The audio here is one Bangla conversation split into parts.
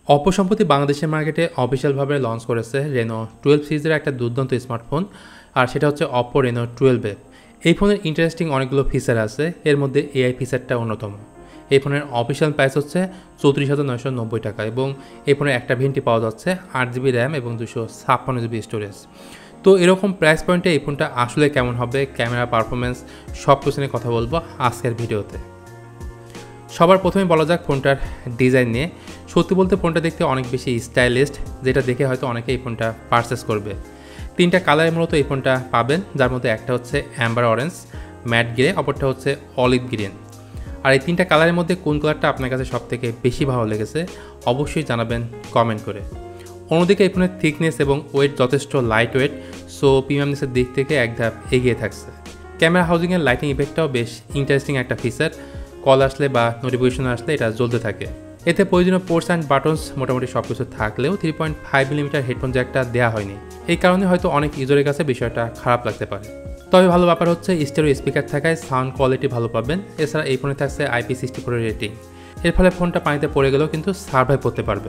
অপো সম্প্রতি বাংলাদেশের মার্কেটে অফিসিয়ালভাবে লঞ্চ করেছে রেনো 12 সিরিজের একটা দুর্দান্ত স্মার্টফোন, আর সেটা হচ্ছে অপো রেনো 12 এফ। এই ফোনের ইন্টারেস্টিং অনেকগুলো ফিচার আছে, এর মধ্যে এআই ফিচারটা অন্যতম। এই ফোনের অফিসিয়াল প্রাইস হচ্ছে 34,990 টাকা এবং এই ফোনের একটা ভেরিয়েন্টই পাওয়া যাচ্ছে 8GB র্যাম এবং 256GB স্টোরেজ। তো এরকম প্রাইস পয়েন্টে এই ফোনটা আসলে কেমন হবে, ক্যামেরা পারফরমেন্স সব কিছু নিয়ে কথা বলবো আজকের ভিডিওতে। সবার প্রথমে বলা যাক ফোনটার ডিজাইন নিয়ে। সত্যি বলতে ফোনটা দেখতে অনেক বেশি স্টাইলিস্ট, যেটা দেখে হয়তো অনেকে এই ফোনটা পারচেস করবে। তিনটা কালারে মূলত এই ফোনটা পাবেন, যার মধ্যে একটা হচ্ছে অ্যাম্বার অরেঞ্জ, ম্যাট গ্রে, অপরটা হচ্ছে অলিভ গ্রিন। আর এই তিনটা কালারের মধ্যে কোন কালারটা আপনার কাছে সবথেকে বেশি ভালো লেগেছে অবশ্যই জানাবেন কমেন্ট করে। অন্যদিকে এই ফোনের থিকনেস এবং ওয়েট যথেষ্ট লাইট ওয়েট, সো প্রিমিয়ামনেসের দিক থেকে এক ধাপ এগিয়ে থাকছে। ক্যামেরা হাউজিংয়ের লাইটিং ইফেক্টটাও বেশ ইন্টারেস্টিং একটা ফিচার। কল আসলে বা নোটিফিকেশন আসলে এটা জ্বলতে থাকে। এতে প্রয়োজনীয় পোর্টস অ্যান্ড বাটনস মোটামুটি সব কিছু থাকলেও 3.5mm হেডফোন জ্যাকটা দেওয়া হয়নি। এই কারণে হয়তো অনেক ইউজারের কাছে বিষয়টা খারাপ লাগতে পারে। তবে ভালো ব্যাপার হচ্ছে স্টেরিও স্পিকার থাকায় সাউন্ড কোয়ালিটি ভালো পাবেন। এছাড়া এই ফোনে থাকছে IP64 রেটিং, এর ফলে ফোনটা পানিতে পড়ে গেলেও কিন্তু সার্ভাইভ করতে পারবে।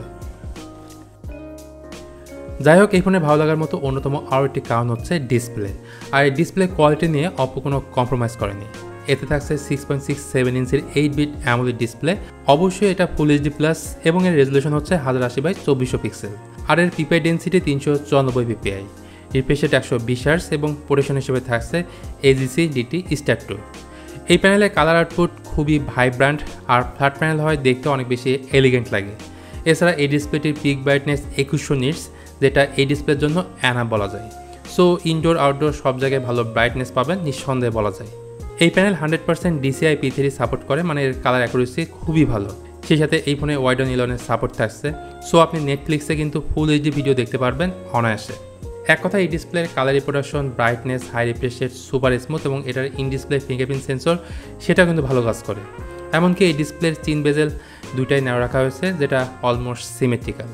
যাই হোক, এই ফোনে ভালো লাগার মতো অন্যতম আরও একটি কারণ হচ্ছে ডিসপ্লে। আর এই ডিসপ্লে কোয়ালিটি নিয়ে অপো কোনো কম্প্রোমাইজ করেনি। এতে থাকছে 6.67 ইঞ্চির 8-বিট অ্যামোলেড ডিসপ্লে। অবশ্যই এটা ফুল এইচডি প্লাস এবং এর রেজলিউশন হচ্ছে 1080x2400 পিক্সেল। আর এর PPI density 394 PPI, refresh rate 120 hertz এবং প্রোটেকশন হিসেবে থাকছে AGC DT স্ট্যাট 2। এই প্যানেলের কালার আউটপুট খুবই ভাইব্রান্ট, আর ফ্ল্যাট প্যানেল হয় দেখতে অনেক বেশি এলিগেন্ট লাগে। এছাড়া এই ডিসপ্লেটির পিক ব্রাইটনেস 2100 নিটস, যেটা এই ডিসপ্লের জন্য অ্যানাফ বলা যায়। সো ইনডোর আউটডোর সব জায়গায় ভালো ব্রাইটনেস পাবেন নিঃসন্দেহে বলা যায়। এই প্যানেল 100% DCI P3 সাপোর্ট করে, মানে এর কালার অ্যাকুরেসি খুবই ভালো। সেই সাথে এই ফোনে ওয়াইড অন ইলেভেনের সাপোর্ট থাকছে, সো আপনি নেটফ্লিক্সে কিন্তু ফুল এইচডি ভিডিও দেখতে পারবেন অনায়াসে। এক কথা, এই ডিসপ্লের colour reproduction, brightness, high refresh rate super smooth এবং এটার ইন ডিসপ্লে ফিঙ্গারপ্রিন্ট সেন্সর সেটাও কিন্তু ভালো কাজ করে। এমনকি এই ডিসপ্লের চিন বেজেল দুইটাই নেওয়া রাখা হয়েছে, যেটা অলমোস্ট সিমেট্রিক্যাল।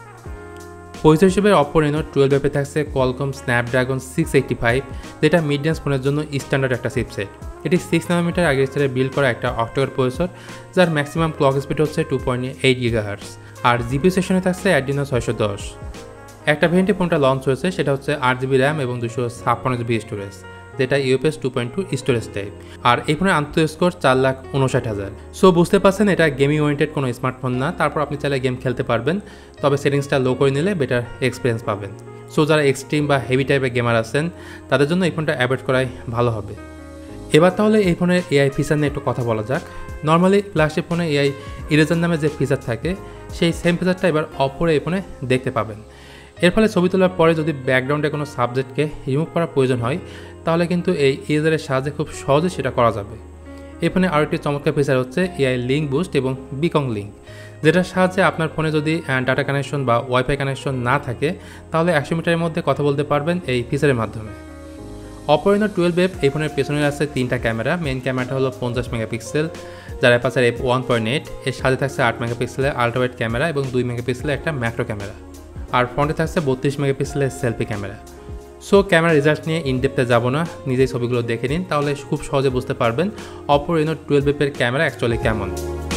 পরিচয় হিসেবে অপো রেনো 12 এফে থাকছে কোয়ালকম স্ন্যাপড্রাগন 685, যেটা মিড রেঞ্জ ফোনের জন্য স্ট্যান্ডার্ড একটা চিপসেট। এটি 6nm আর্কিটেকচারে বিল্ড করা একটা অক্টোকোর প্রসেসর, যার ম্যাক্সিমাম ক্লক স্পিড হচ্ছে 2.8 GHz। আর জিপি সেকশনে থাকছে Adreno 610। একটা ভেরিয়েন্টে ফোনটা লঞ্চ হয়েছে, সেটা হচ্ছে 8GB র্যাম এবং 256GB স্টোরেজ, যেটা UFS 2.2 স্টোরেজ টাইপ। আর এই ফোনের আন্তঃ স্কোর 4,59,000। সো বুঝতে পারছেন এটা গেমিং ওরিয়েন্টেড কোনো স্মার্টফোন না। তারপর আপনি চাইলে গেম খেলতে পারবেন, তবে সেটিংসটা লো করে নিলে বেটার এক্সপিরিয়েন্স পাবেন। সো যারা এক্সট্রিম বা হেভি টাইপের গেমার আছেন তাদের জন্য এই ফোনটা অ্যাভয়েড করাই ভালো হবে। এবার তাহলে এই ফোনের এআই ফিচার নিয়ে একটু কথা বলা যাক। নর্মালি ফ্ল্যাগশিপ ফোনে এআই ইরেজার নামে যে ফিচার থাকে, সেই সেম ফিচারটা এবার অপোরে এই ফোনে দেখতে পাবেন। এর ফলে ছবি তোলার পরে যদি ব্যাকগ্রাউন্ডে কোনো সাবজেক্টকে রিমুভ করার প্রয়োজন হয়, তাহলে কিন্তু এই ইরেজারের সাহায্যে খুব সহজে সেটা করা যাবে। এই ফোনে আরও একটি চমৎকার ফিচার হচ্ছে এআই লিঙ্ক বুস্ট এবং বিকং লিঙ্ক, যেটার সাহায্যে আপনার ফোনে যদি ডাটা কানেকশন বা ওয়াইফাই কানেকশন না থাকে, তাহলে 100 মিটারের মধ্যে কথা বলতে পারবেন এই ফিচারের মাধ্যমে। অপো রেনো 12 এফ এই ফোনের পেছনে আছে তিনটা ক্যামেরা। মেইন ক্যামেরাটা হলো 50 মেগাপিক্সেল, যার অ্যাপারচার f1.8। এর সাথে থাকছে 8 মেগাপিক্সেলের আল্ট্রাওয়াইড ক্যামেরা এবং 2 মেগাপিক্সেলের একটা ম্যাক্রো ক্যামেরা। আর ফ্রন্টে থাকছে 32 মেগাপিক্সেলের selfie camera. So camera result নিয়ে ইনডেপথে যাব না, নিজেই ছবিগুলো দেখে নিন, তাহলে খুব সহজে বুঝতে পারবেন অপো রেনো 12 এফের ক্যামেরা অ্যাকচুয়ালি কেমন।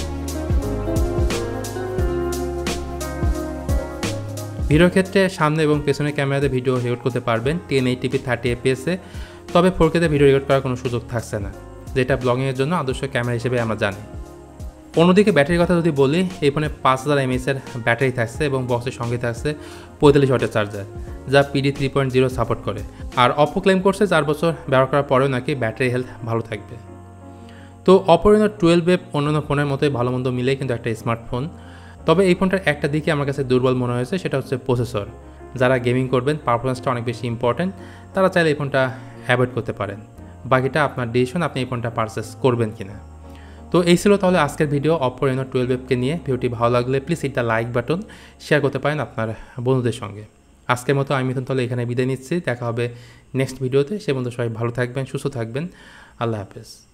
ভিডিওর ক্ষেত্রে সামনে এবং পেছনের ক্যামেরাতে ভিডিও রেকর্ড করতে পারবেন 1080p 30fps-এ, তবে 4K-তে ভিডিও রেকর্ড করার কোনো সুযোগ থাকছে না, যেটা ব্লগিংয়ের জন্য আদর্শ ক্যামেরা হিসেবে আমরা জানি। অন্যদিকে ব্যাটারির কথা যদি বলি, এই ফোনে 5000 mAh-এর ব্যাটারি থাকছে এবং বক্সের সঙ্গে থাকছে 45 ওয়াটের চার্জার, যা PD 3.0 সাপোর্ট করে। আর অপো ক্লেম করছে 4 বছর ব্যবহার করার পরেও নাকি ব্যাটারি হেলথ ভালো থাকবে। তো অপো রেনো 12 এফ অন্যান্য ফোনের মতোই ভালো মন্দ মিলেই কিন্তু একটা স্মার্টফোন। তবে এই ফোনটার একটা দিকে আমার কাছে দুর্বল মনে হয়েছে, সেটা হচ্ছে প্রসেসর। যারা গেমিং করবেন, পারফরমেন্সটা অনেক বেশি ইম্পর্টেন্ট, তারা চাইলে এই ফোনটা অ্যাভয়েড করতে পারেন। বাকিটা আপনার ডিসিশন, আপনি এই ফোনটা পারচেস করবেন কিনা। তো এই ছিল তাহলে আজকের ভিডিও অপো রেনো 12 এফকে নিয়ে। ভিডিওটি ভালো লাগলে প্লিজ একটা লাইক বাটন শেয়ার করতে পারেন আপনার বন্ধুদের সঙ্গে। আজকের মতো আমি মিথুন তাহলে এখানে বিদায় নিচ্ছি। দেখা হবে নেক্সট ভিডিওতে। সে বন্ধু সবাই ভালো থাকবেন, সুস্থ থাকবেন। আল্লাহ হাফেজ।